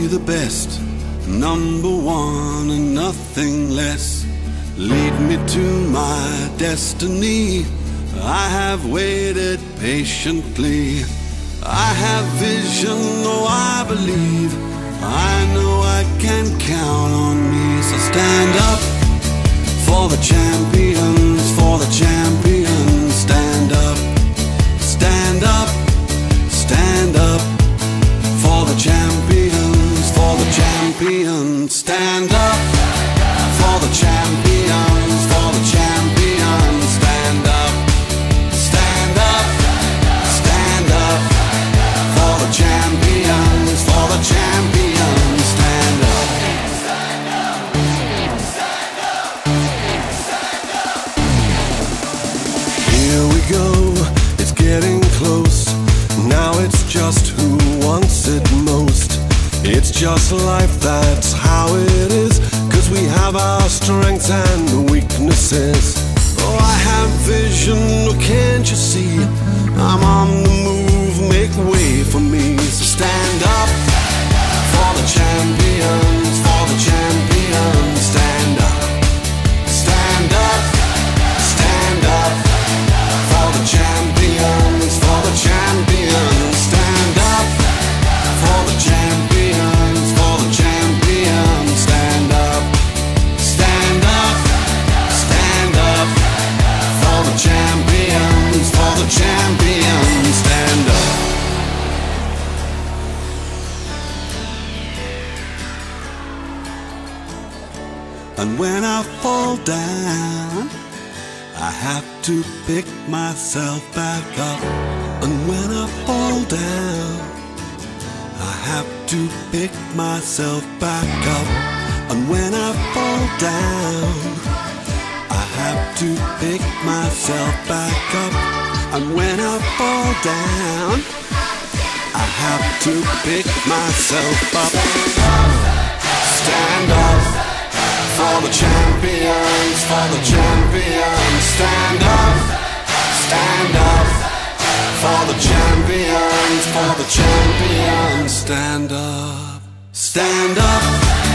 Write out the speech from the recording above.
the best, number one and nothing less. Lead me to my destiny. I have waited patiently. I have vision, oh I believe. I know I can count on me. So stand up for the champions, for the champions. Stand up, stand up, stand up for the champions, for the champions. Stand up for the champions, for the champions. Stand up, stand up, stand up for the champions, for the champions. Stand up. Here we go, it's getting close. Now it's just who wants it most. It's just life, that's how it is. 'Cause we have our strengths and weaknesses. Oh, I have vision, oh can't you see? I'm on the move, make way for me. So stand up for the champions, for the champions. Stand up, stand up, stand up for the champions, for the champions. Stand up for the champions, for the champions. Stand up, stand up, stand up for the champions, for the champions. Stand up. And when I fall down, I have to pick myself back up. And when I fall down, I have to pick myself back up. And when I fall down, I have to pick myself back up. And when I fall down, I have to pick myself up. Stand up for the champions, for the champions. Stand up, stand up for the champions, for the champions. Stand up, stand up.